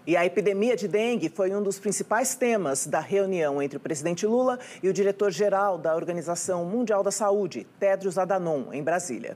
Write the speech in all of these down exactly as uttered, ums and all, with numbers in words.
E a epidemia de dengue foi um dos principais temas da reunião entre o presidente Lula e o diretor-geral da Organização Mundial da Saúde, Tedros Adhanom, em Brasília.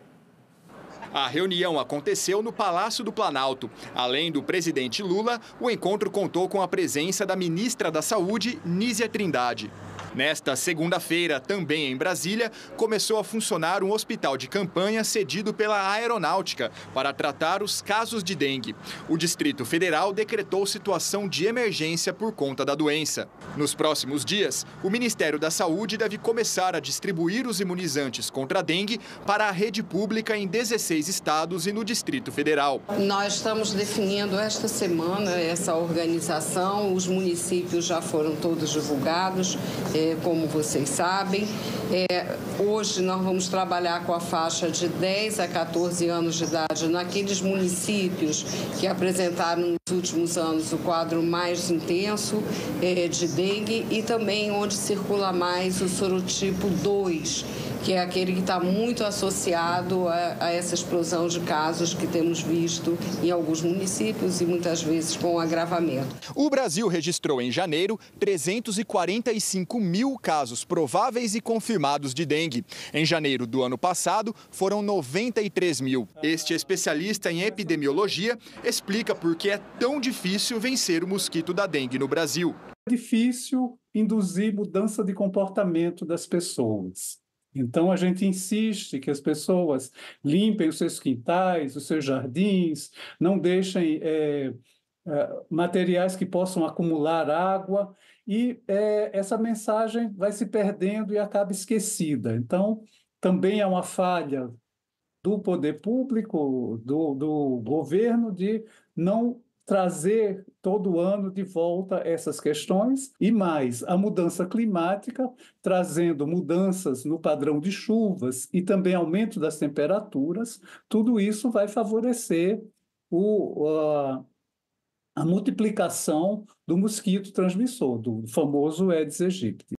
A reunião aconteceu no Palácio do Planalto. Além do presidente Lula, o encontro contou com a presença da ministra da Saúde, Nízia Trindade. Nesta segunda-feira, também em Brasília, começou a funcionar um hospital de campanha cedido pela Aeronáutica para tratar os casos de dengue. O Distrito Federal decretou situação de emergência por conta da doença. Nos próximos dias, o Ministério da Saúde deve começar a distribuir os imunizantes contra a dengue para a rede pública em dezesseis estados e no Distrito Federal. Nós estamos definindo esta semana essa organização, os municípios já foram todos divulgados. É, como vocês sabem, é, hoje nós vamos trabalhar com a faixa de dez a quatorze anos de idade naqueles municípios que apresentaram nos últimos anos o quadro mais intenso é, de dengue e também onde circula mais o sorotipo dois, que é aquele que está muito associado a, a essa explosão de casos que temos visto em alguns municípios e muitas vezes com agravamento. O Brasil registrou em janeiro trezentos e quarenta e cinco mil casos prováveis e confirmados de dengue. Em janeiro do ano passado, foram noventa e três mil. Este especialista em epidemiologia explica por que é tão difícil vencer o mosquito da dengue no Brasil. É difícil induzir mudança de comportamento das pessoas. Então, a gente insiste que as pessoas limpem os seus quintais, os seus jardins, não deixem é, é, materiais que possam acumular água, e é, essa mensagem vai se perdendo e acaba esquecida. Então, também é uma falha do poder público, do, do governo, de não trazer todo ano de volta essas questões e mais a mudança climática, trazendo mudanças no padrão de chuvas e também aumento das temperaturas, tudo isso vai favorecer o, a, a multiplicação do mosquito transmissor, do famoso Aedes aegypti.